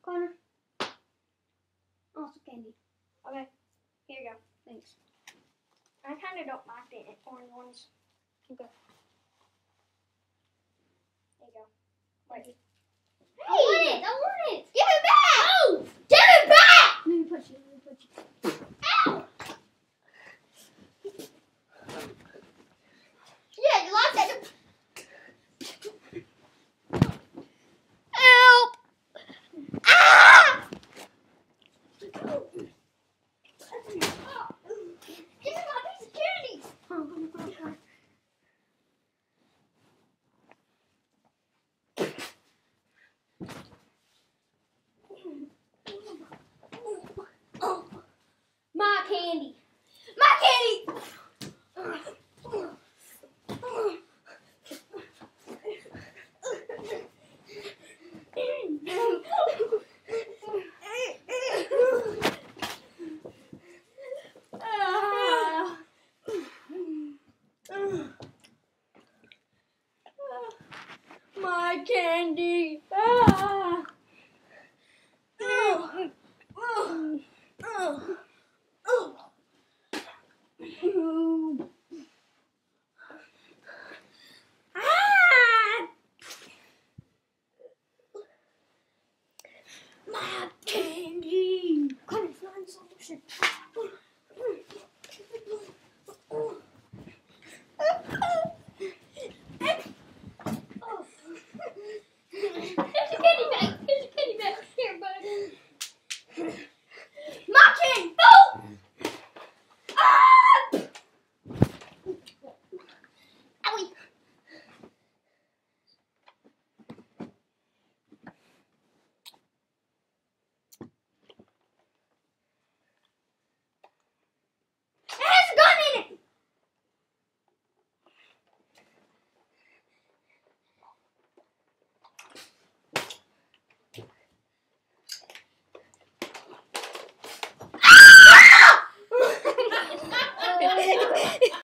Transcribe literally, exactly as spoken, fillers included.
Connor. Also candy. Okay. Here you go. Thanks. I kind of don't like the orange ones. Okay. There you go. Wait. I want it! I want it! Give it back! No! Give it back! Let me push you. Let me push you. Ow! Yeah, you like that. Help! Ah! Give me my piece of candy. Come on, come on, come on, come on. My candy. My candy. My candy. Ah. Oh. Oh. Oh. Oh. Ah. My candy. Come on, find solution.